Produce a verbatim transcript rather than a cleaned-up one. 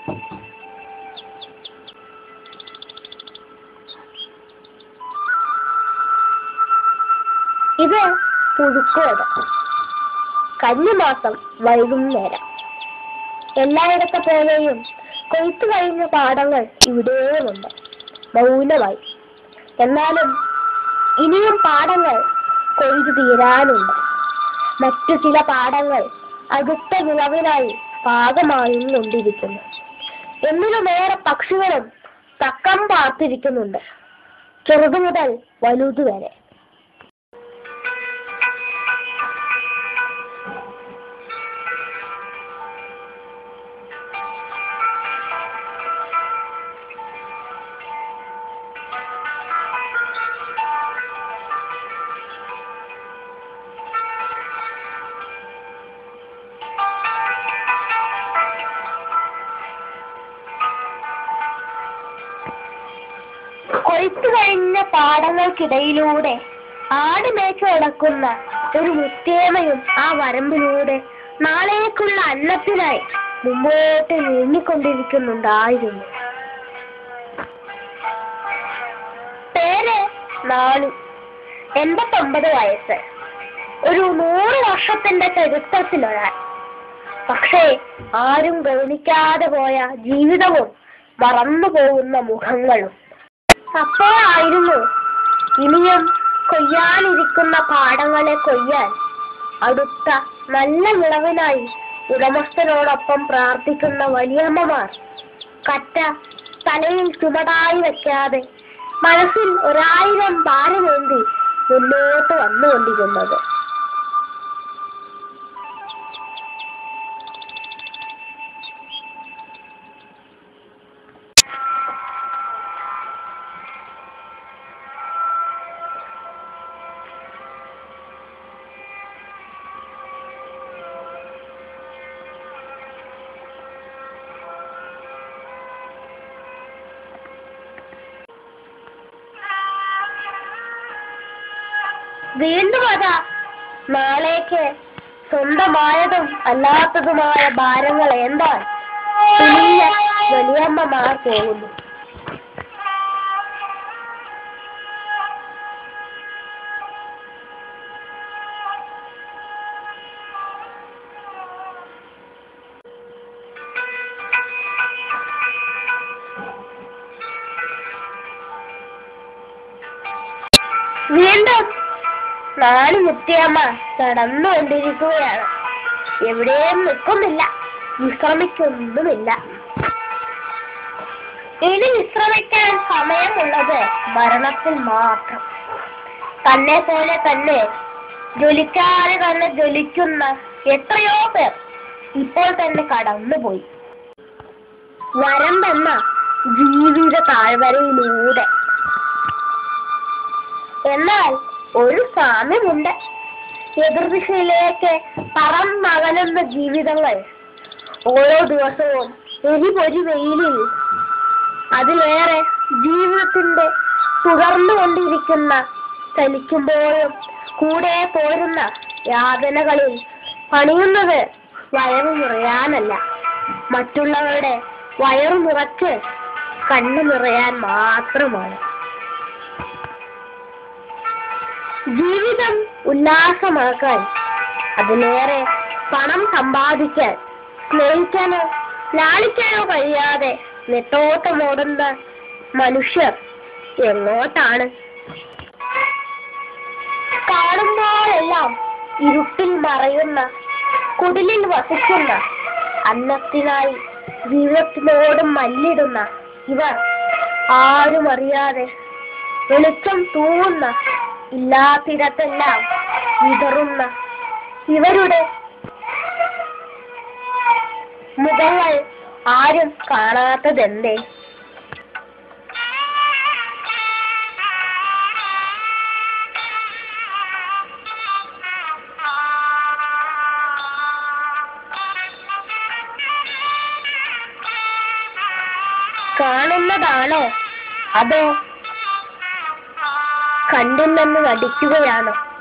ഇത് പുഴുക്കോട്. കന്നിമാസം വൈകുന്നേരം. എല്ലായിടത്തെ പോലെയും കൊയ്ത്തു കഴിഞ്ഞ പാടങ്ങൾ ഇവിടെയുമുണ്ട്, മൗനമായി. എന്നാലും ഇനിയും പാടങ്ങൾ കൊയ്തു തീരാനുണ്ട്. മറ്റു ചില പാടങ്ങൾ അടുത്ത വിളവിനായി പാകമായിക്കൊണ്ടിരിക്കുന്നു. എന്നിലുമേറെ പക്ഷികളും തക്കം പാർത്തിരിക്കുന്നുണ്ട്, ചെറുതു മുതൽ വലുതു വരെ. കൊയ്ത്തു കഴിഞ്ഞ പാടങ്ങൾക്കിടയിലൂടെ ആട് മേച്ചു നടക്കുന്ന ഒരു മുത്തേമയും ആ വരമ്പിലൂടെ നാളേക്കുള്ള അന്നത്തിനായി മുമ്പോട്ട് നീങ്ങിക്കൊണ്ടിരിക്കുന്നുണ്ടായിരുന്നു. പേര് നാലു. എൺപത്തൊമ്പത് വയസ്സ്. ഒരു നൂറ് വർഷത്തിന്റെ ചരിത്രത്തിലൊരാൾ. പക്ഷേ ആരും ഗൗനിക്കാതെ പോയ ജീവിതവും മറന്നു പോകുന്ന മുഖങ്ങളും. അപ്പോഴായിരുന്നു ഇനിയും കൊയ്യാനിരിക്കുന്ന പാടങ്ങളെ കൊയ്യാൻ അടുത്ത നല്ല വിളവിനായി ഉടമസ്ഥനോടൊപ്പം പ്രാർത്ഥിക്കുന്ന വലിയമ്മമാർ കറ്റ തലയിൽ ചുമടായി വെക്കാതെ മനസ്സിൽ ഒരായിരം ഭാരമേന്തി മുന്നോട്ട് വന്നുകൊണ്ടിരുന്നത്. വീണ്ടും അതാ നാളേക്ക് സ്വന്തമായതും അല്ലാത്തതുമായ ഭാരങ്ങൾ എന്താൻ തുനിഞ്ഞ വലിയമ്മമാർ പോകുന്നു. വീണ്ടും നാല് മുത്തിയമ്മ കടന്നുകൊണ്ടിരിക്കുകയാണ്. എവിടെയും നിൽക്കുന്നില്ല, വിശ്രമിക്കൊന്നുമില്ല. ഇനി വിശ്രമിക്കാൻ സമയമുള്ളത് ഭരണത്തിൽ മാത്രം. തന്നെ പോലെ തന്നെ ജ്വലിക്കാതെ തന്നെ ജ്വലിക്കുന്ന എത്രയോ പേർ ഇപ്പോൾ തന്നെ കടന്നുപോയി വരമ്പെന്ന ജീവിത താഴ്വരയിലൂടെ. എന്നാൽ ഒരു സാമ്യമുണ്ട്. എതിർദിശയിലേക്ക് പറന്നകലുന്ന ജീവിതങ്ങൾ ഓരോ ദിവസവും എരിപൊരി വെയിലിൽ അതിലേറെ ജീവിതത്തിന്റെ തുടർന്നുകൊണ്ടിരിക്കുന്ന ചലിക്കുമ്പോഴും കൂടെ പോരുന്ന യാതനകളിൽ പണിയുന്നത് വയറു നിറയാനല്ല, മറ്റുള്ളവരുടെ വയറു നിറച്ച് കണ്ണു നിറയാൻ മാത്രമാണ്. ജീവിതം ഉല്ലാസമാക്കാൻ, അതിലേറെ പണം സമ്പാദിക്കാൻ, സ്നേഹിക്കാനോ ലാളിക്കാനോ കഴിയാതെ നെട്ടോട്ടമോടുന്ന മനുഷ്യർ എങ്ങോട്ടാണ്? കാണുമ്പോഴെല്ലാം ഇരുട്ടിൽ മറയുന്ന കുടിലിൽ വസിക്കുന്ന അന്നത്തിനായി ജീവിതത്തിനോടും മല്ലിടുന്ന ഇവർ ആരും അറിയാതെ വെളിച്ചം തൂവുന്ന ഇല്ലാത്തിടത്തെല്ലാം വിതറുന്ന ഇവരുടെ മുഖങ്ങൾ ആരും കാണാത്തതെന്തേ? കാണുന്നതാണോ അതോ കണ്ടില്ലെന്ന് നടിക്കുകയാണോ?